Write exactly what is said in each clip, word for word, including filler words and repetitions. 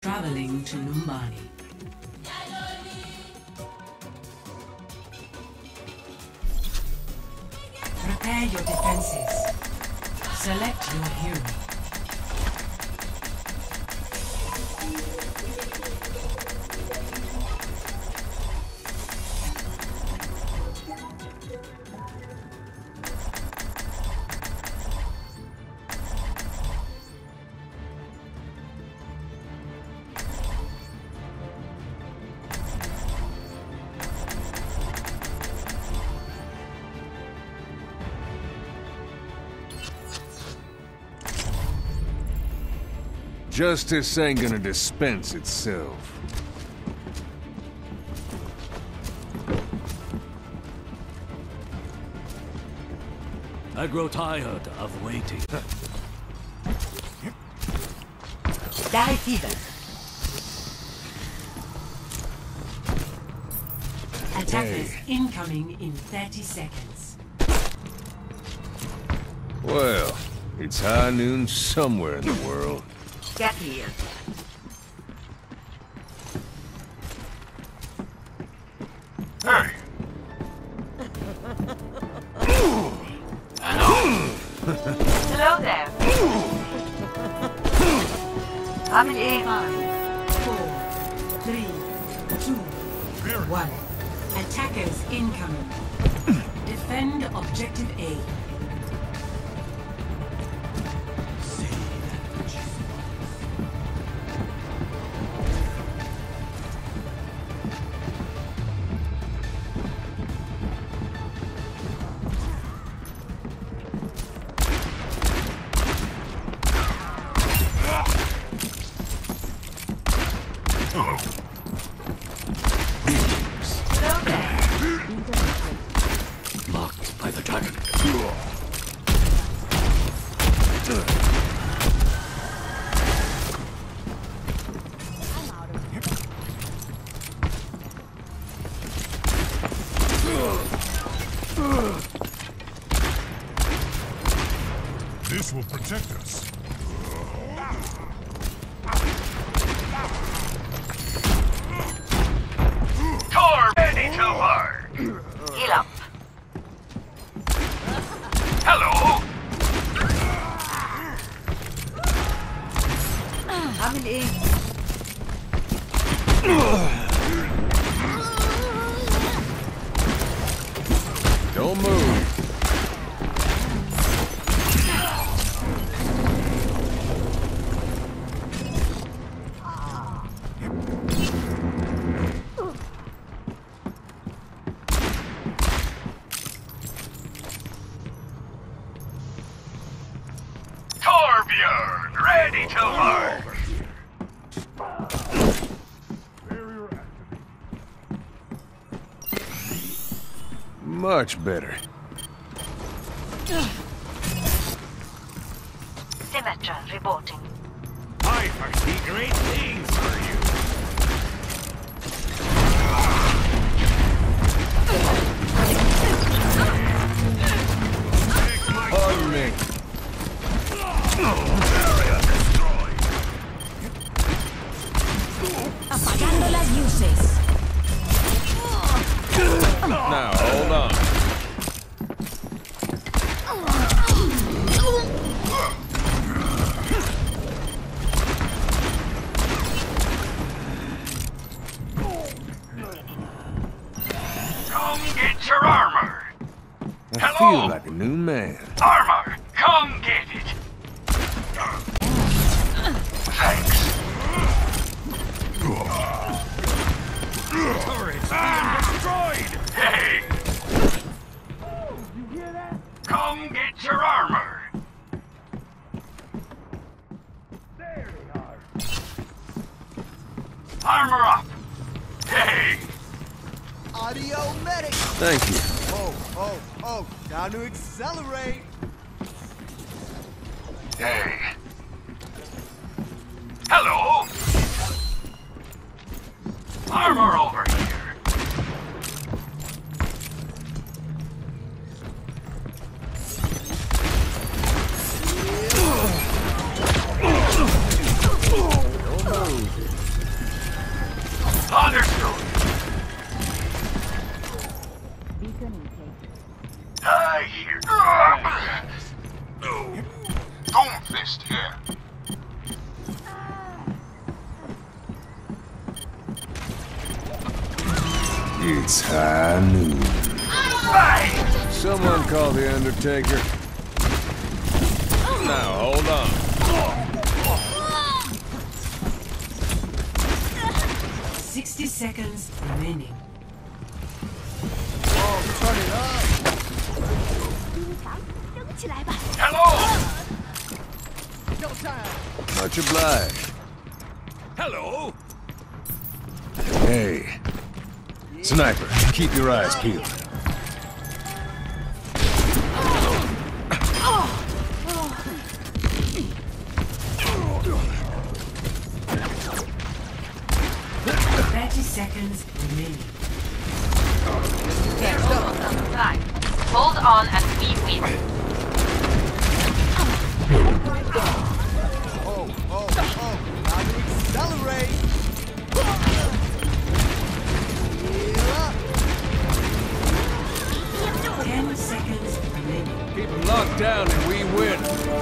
Traveling to Numbani. Prepare your defenses. Select your hero. Justice ain't gonna dispense itself. I grow tired of waiting. Die fever. Attackers Hey. incoming in thirty seconds. Well, it's high noon somewhere in the world. Get here. Hey! Hello there. I'm in. Five, four, three, two, one. Attackers incoming. Defend objective A. Marked by the dragon. This will protect us. Tor ready to work. Heal up. Hello. I'm in. Don't move. Torbjörn ready to work. Much better. Symmetra reporting. I foresee great things for you. Pardon me. Area destroyed. Apagando las luces. Now, hold on. Come get your armor. I Hello? feel like a new man. Armor, come get it. Thanks. Turret's being destroyed. Hey. You hear that? Come get your armor. There they are. Armor up. Hey. Audio medic! Thank you. Oh, oh, oh, time to accelerate! Hey. Hello. Armor over here. Don't move. Understood. I hear. Doomfist here. It's high noon. Bang! Someone call the Undertaker. Now, hold on. Sixty seconds remaining. Oh, turn it up. Hello! No time. Much obliged. Hello! Hey. Sniper, keep your eyes peeled. Thirty seconds remaining. Right. Hold on and we win. Oh, oh, oh. Time to accelerate. Heal up. Ten seconds remaining. Keep them locked down and we win.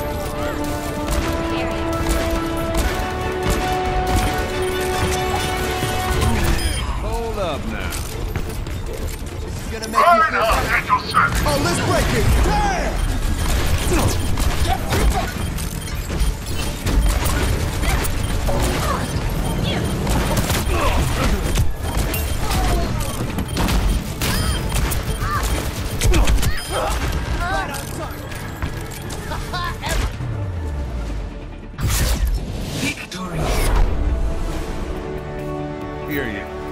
Hold up now. This is gonna make me Right feel now, better. Angel Service. Oh, let's break it. Damn! Right on target. Victory. Here you